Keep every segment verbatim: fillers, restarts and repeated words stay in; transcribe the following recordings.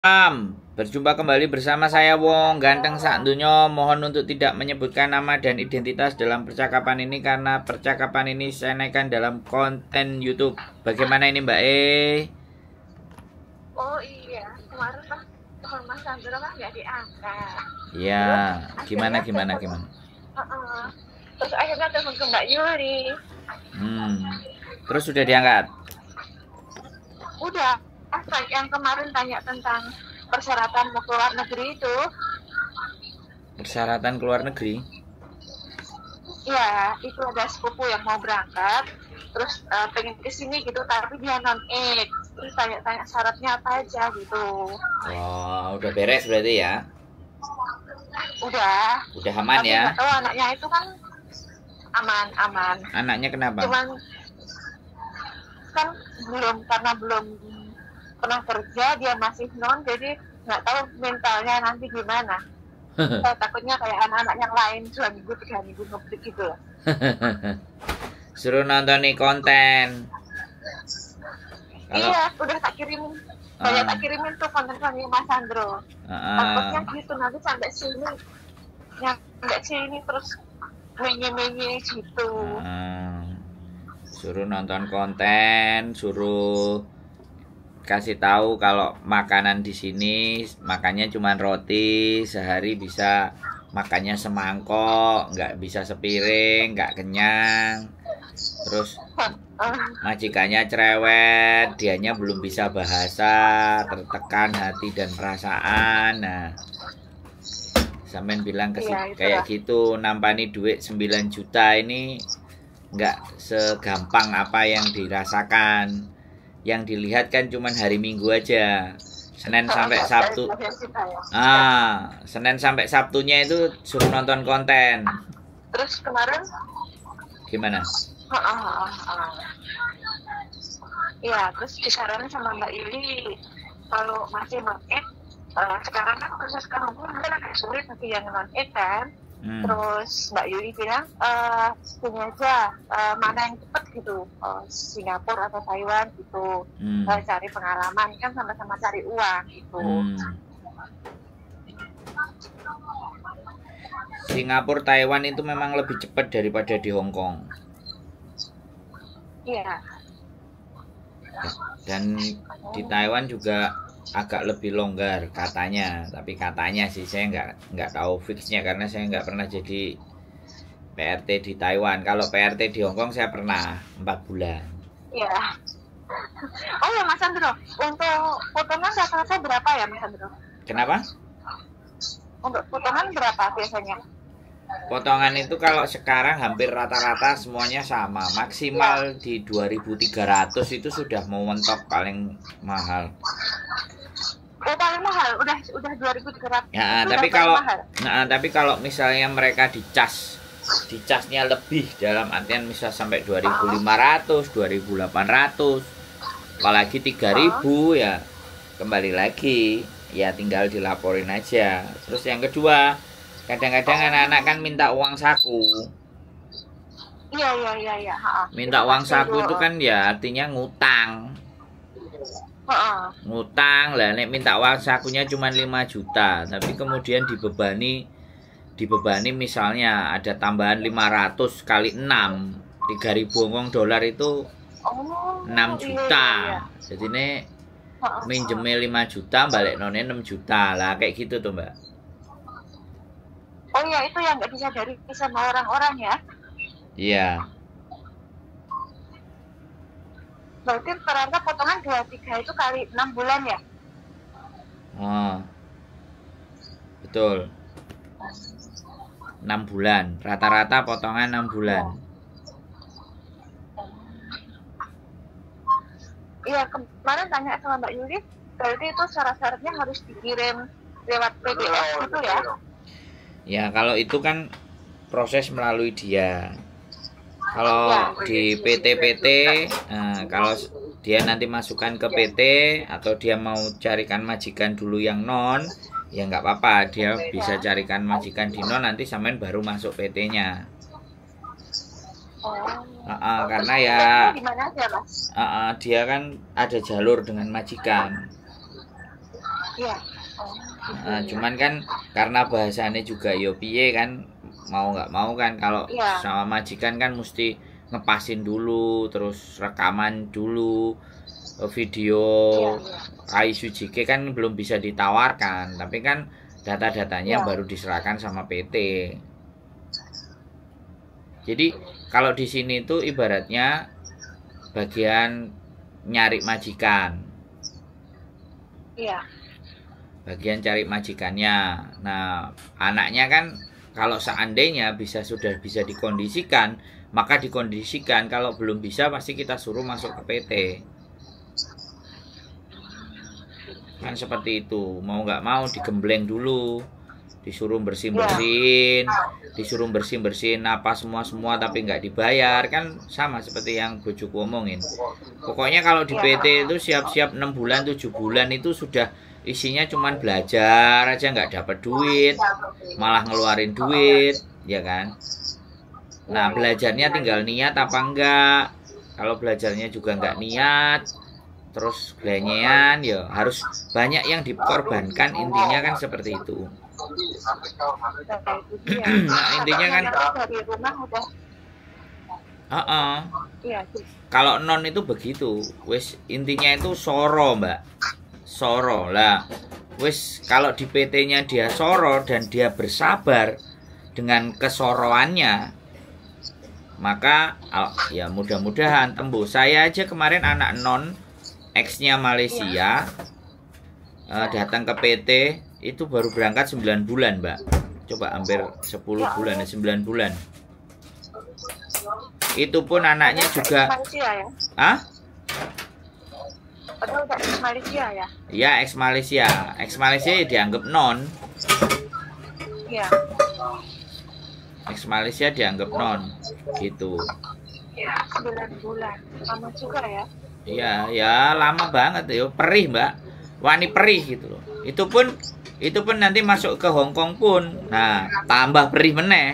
Malam, berjumpa kembali bersama saya Wong Ganteng Sak Dunyo. Mohon untuk tidak menyebutkan nama dan identitas dalam percakapan ini karena percakapan ini saya naikkan dalam konten YouTube. Bagaimana ini Mbak E? Oh iya, kemarin pas telepon Mas Sandro kan nggak diangkat. Ya, Terus gimana akhirnya gimana telepon- gimana? Uh-uh. Terus akhirnya telepon ke Mbak Yuri. Hmm. Terus sudah diangkat? Udah, pas yang kemarin tanya tentang persyaratan mau keluar negeri itu, Persyaratan keluar negeri? ya itu ada sepupu yang mau berangkat, terus uh, pengen kesini gitu, tapi dia non aid. Terus tanya-tanya syaratnya apa aja gitu. Wah, udah beres berarti ya? Udah. Udah aman Tapi ya? nggak tahu anaknya itu kan aman aman. Anaknya kenapa? Cuman kan belum karena belum pernah kerja, dia masih non, jadi nggak tahu mentalnya nanti gimana. Saya takutnya kayak anak-anak yang lain dua minggu tiga minggu ngebreak gitu loh. Suruh nonton nih konten. Kalau Iya, udah tak kirimin, banyak Ah. tak kirimin tuh konten-konten Mas Sandro. Ah, Takutnya gitu nanti sampai sini, yang sampai sini terus menye-menye gitu. ah. Suruh nonton konten, suruh kasih tahu kalau makanan di sini makannya cuma roti, sehari bisa makannya semangkok, nggak bisa sepiring, nggak kenyang. Terus majikannya cerewet, dianya belum bisa bahasa, tertekan hati dan perasaan. Nah, sampean bilang ke Iya, itulah. kayak gitu, nampani duit sembilan juta ini nggak segampang apa yang dirasakan. Yang dilihat kan cuma hari Minggu aja, Senin sampai Sabtu. Ah, Senin sampai Sabtunya itu suruh nonton konten. Terus kemarin Gimana? Iya, terus disaranin sama Mbak Yuli kalau masih non-ed, uh, sekarang kan proses kampung kan agak sulit bagi yang non-ed kan. Hmm. Terus Mbak Yuli bilang, uh, ini aja, uh, mana yang cepat gitu, uh, Singapura atau Taiwan gitu, Hmm. uh, cari pengalaman kan sama-sama cari uang gitu. Hmm. Singapura, Taiwan itu memang lebih cepat daripada di Hong Kong. Iya. Dan di Taiwan juga agak lebih longgar katanya, tapi katanya sih saya nggak nggak tahu fixnya karena saya nggak pernah jadi P R T di Taiwan. Kalau P R T di Hong Kong saya pernah empat bulan. Iya. Oh ya Mas Sandro, untuk potongan rata-rata berapa ya Mas Sandro? Kenapa? Untuk potongan berapa biasanya? Potongan itu kalau sekarang hampir rata-rata semuanya sama. Maksimal di dua ribu tiga ratus itu sudah mau mentok paling mahal. Oh paling mahal, udah udah dua ribu tiga ratus. Ya, Itu tapi udah kalau paling mahal. nah, tapi kalau misalnya mereka dicas, dicasnya lebih dalam artian misal sampai dua ribu lima ratus, dua ribu delapan ratus, apalagi tiga ribu ya kembali lagi ya tinggal dilaporin aja. Terus yang kedua, kadang-kadang anak-anak kan minta uang saku. Iya iya iya iya. Ha-ha. Minta uang saku itu kan ya artinya ngutang. Ha-ha. Ngutang lah, nek minta uang sakunya cuma lima juta, tapi kemudian dibebani dibebani misalnya ada tambahan lima ratus kali enam, tiga ribu Hong Kong dolar itu Oh, enam iya, juta. iya, iya. Jadi ini Ha-ha. minjemnya lima juta, balik none enam juta lah, kayak gitu tuh Mbak. Oh iya itu yang nggak disadari sama orang-orang ya. Iya. Berarti rata-rata potongan dua puluh tiga itu kali enam bulan ya? Oh. Betul. enam bulan, rata-rata potongan enam bulan. Iya kemarin tanya sama Mbak Yuli, berarti itu syarat-syaratnya harus dikirim lewat P D F gitu ya? Ya, kalau itu kan proses melalui dia. Kalau di P T-P T, nah, kalau dia nanti masukkan ke P T atau dia mau carikan majikan dulu yang non, ya nggak apa-apa. Dia bisa carikan majikan di non, nanti sampean baru masuk P T-nya. Oh. Uh, uh, karena ya Di mana aja, Mas? uh, uh, dia kan ada jalur dengan majikan. Iya. Oh, Nah, gitu ya. cuman kan karena bahasanya juga yo piye kan, mau nggak mau kan kalau Iya. sama majikan kan mesti ngepasin dulu, terus rekaman dulu, eh, video Iya, iya. Kai Sujike kan belum bisa ditawarkan, tapi kan data-datanya Iya. baru diserahkan sama P T. Jadi kalau di sini tuh ibaratnya bagian nyari majikan, Iya. bagian cari majikannya. Nah, anaknya kan kalau seandainya bisa sudah bisa dikondisikan, maka dikondisikan. Kalau belum bisa pasti kita suruh masuk ke P T. Kan seperti itu. Mau nggak mau digembleng dulu, disuruh bersin-bersin, disuruh bersin-bersin apa semua-semua tapi nggak dibayar, kan sama seperti yang bojoku omongin. Pokoknya kalau di P T itu siap-siap enam bulan, tujuh bulan itu sudah isinya cuman belajar aja, nggak dapat duit, malah ngeluarin duit, ya kan? Nah, belajarnya tinggal niat apa enggak. Kalau belajarnya juga nggak niat, terus belanjaan, ya harus banyak yang dikorbankan, intinya kan seperti itu. Nah, intinya kan dari rumah udah. uh -uh. Iya. Kalau non itu begitu, wis intinya itu soro, Mbak. Soro lah. Wis kalau di P T-nya dia soro dan dia bersabar dengan kesoroannya, maka ya mudah-mudahan tembus. Saya aja kemarin anak non X-nya Malaysia uh, datang ke P T itu baru berangkat sembilan bulan, Mbak. Coba hampir sepuluh bulan, sembilan bulan. Itu pun anaknya juga ah? Padahal udah ex Malaysia ya? Iya, ex Malaysia. Ex Malaysia ya dianggap non. Iya. Ex Malaysia dianggap non. Gitu. Ya, sembilan bulan. Lama juga ya? Iya, ya lama banget ya. Perih, Mbak. Wani perih gitu loh. Itu pun itu pun nanti masuk ke Hong Kong pun. Nah, tambah perih meneh.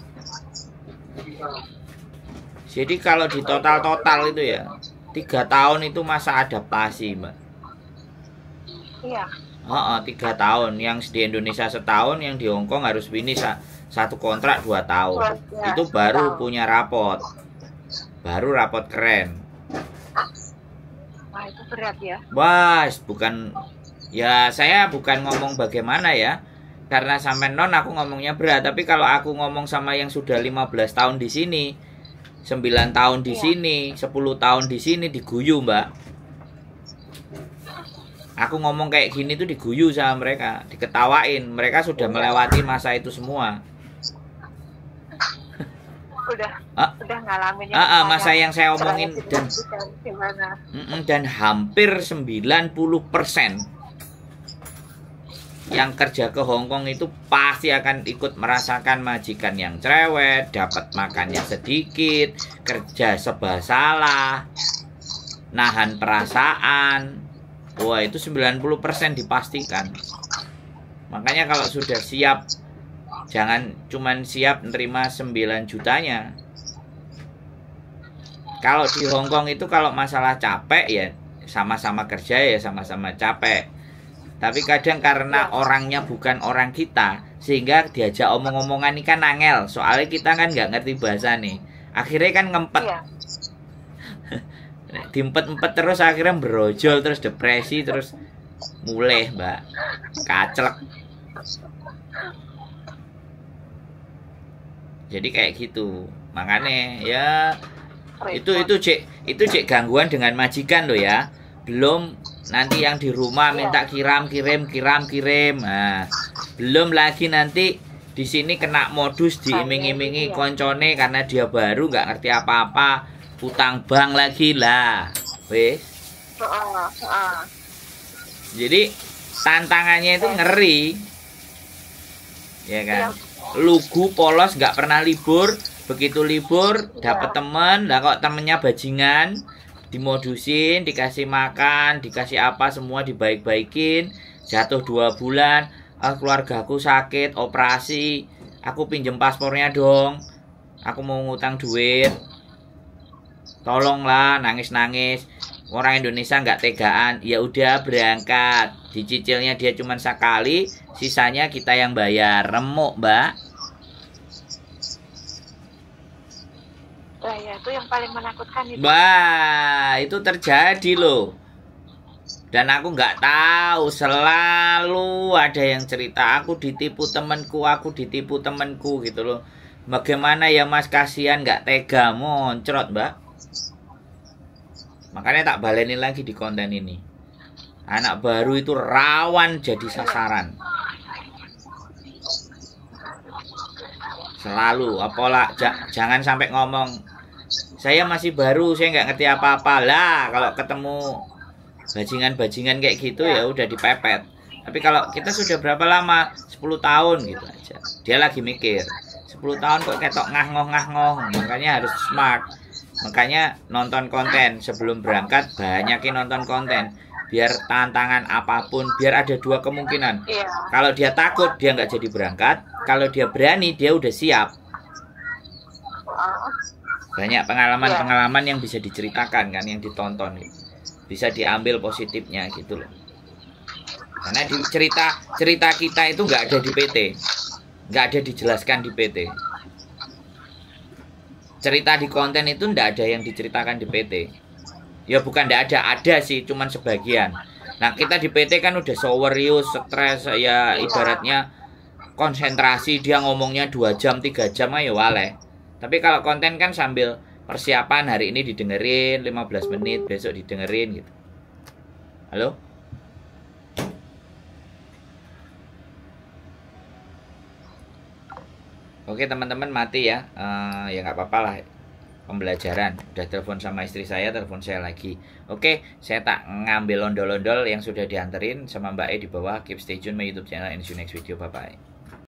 Jadi kalau di total-total itu ya tiga tahun itu masa adaptasi, Mbak. Iya. Oh, oh, tiga tahun. Yang di Indonesia setahun, yang di Hong Kong harus ini satu kontrak dua tahun. Ya, itu baru tahun. Punya rapot. Baru rapot keren. Wah, itu berat ya. Wah, bukan ya saya bukan ngomong bagaimana ya. Karena sampai non aku ngomongnya berat, tapi kalau aku ngomong sama yang sudah lima belas tahun di sini, sembilan tahun di iya. sini, sepuluh tahun di sini diguyu, Mbak. Aku ngomong kayak gini tuh diguyu sama mereka, diketawain. Mereka sudah melewati masa itu semua. Udah, ah, udah ngalamin ah, ah, masa yang saya omongin dan gimana? Dan hampir sembilan puluh persen yang kerja ke Hong Kong itu pasti akan ikut merasakan majikan yang cerewet, dapat makannya sedikit, kerja serba salah, nahan perasaan. Wah, itu sembilan puluh persen dipastikan. Makanya kalau sudah siap, jangan cuman siap nerima sembilan jutanya. Kalau di Hong Kong itu kalau masalah capek ya sama-sama kerja ya sama-sama capek. Tapi kadang karena orangnya bukan orang kita, sehingga diajak omong-omongan ini kan angel. Soalnya kita kan nggak ngerti bahasa nih. Akhirnya kan ngempet. Iya. Diempet-empet terus akhirnya berojol, terus depresi, terus mulai, Mbak. Kaclek. Jadi kayak gitu. Makanya ya itu itu cek itu cek gangguan dengan majikan loh ya. Belum nanti yang di rumah minta kiram kirim kiram kirim. Nah, belum lagi nanti di sini kena modus diiming-imingi koncone karena dia baru nggak ngerti apa-apa, utang bank lagi lah, wes. Jadi tantangannya itu ngeri, ya kan? Lugu polos nggak pernah libur, begitu libur dapat temen, lah kok temennya bajingan. Dimodusin, dikasih makan, dikasih apa semua dibaik-baikin, jatuh dua bulan, ah, keluargaku sakit, operasi, aku pinjem paspornya dong, aku mau ngutang duit, tolonglah, nangis-nangis, orang Indonesia nggak tegaan, ya udah berangkat, dicicilnya dia cuma sekali, sisanya kita yang bayar. Remuk, Mbak. Nah, ya itu yang paling menakutkan itu. Wah, itu terjadi loh. Dan aku nggak tahu, selalu ada yang cerita aku ditipu temanku, aku ditipu temanku gitu loh. Bagaimana ya Mas, kasihan nggak tega, moncrot Mbak. Makanya tak balenin lagi di konten ini. Anak baru itu rawan jadi sasaran. Selalu, apalah, jangan sampai ngomong saya masih baru, saya nggak ngerti apa-apa lah. Kalau ketemu bajingan-bajingan kayak gitu ya udah dipepet. Tapi kalau kita sudah berapa lama? sepuluh tahun gitu aja. Dia lagi mikir, sepuluh tahun kok ketok ngah-ngoh-ngah-ngoh. Makanya harus smart. Makanya nonton konten sebelum berangkat, banyakin nonton konten. Biar tantangan apapun, biar ada dua kemungkinan. Kalau dia takut, dia nggak jadi berangkat. Kalau dia berani, dia udah siap. Banyak pengalaman-pengalaman yang bisa diceritakan kan, yang ditonton gitu. Bisa diambil positifnya gitu loh. Karena di cerita cerita kita itu nggak ada di P T, nggak ada dijelaskan di P T. Cerita di konten itu nggak ada yang diceritakan di P T. Ya bukan nggak ada, ada sih, cuman sebagian. Nah kita di P T kan udah serius, stres ya, ibaratnya konsentrasi, dia ngomongnya dua jam, tiga jam ayo waleh. Tapi kalau konten kan sambil persiapan, hari ini didengerin lima belas menit, besok didengerin gitu. Halo? Oke teman-teman, mati ya. uh, Ya nggak apa-apa lah, pembelajaran. Udah telepon sama istri saya, telepon saya lagi. Oke, saya tak ngambil ondol-ondol yang sudah dianterin sama Mbak E di bawah. Keep stay tune my YouTube channel and see you next video. Bye-bye.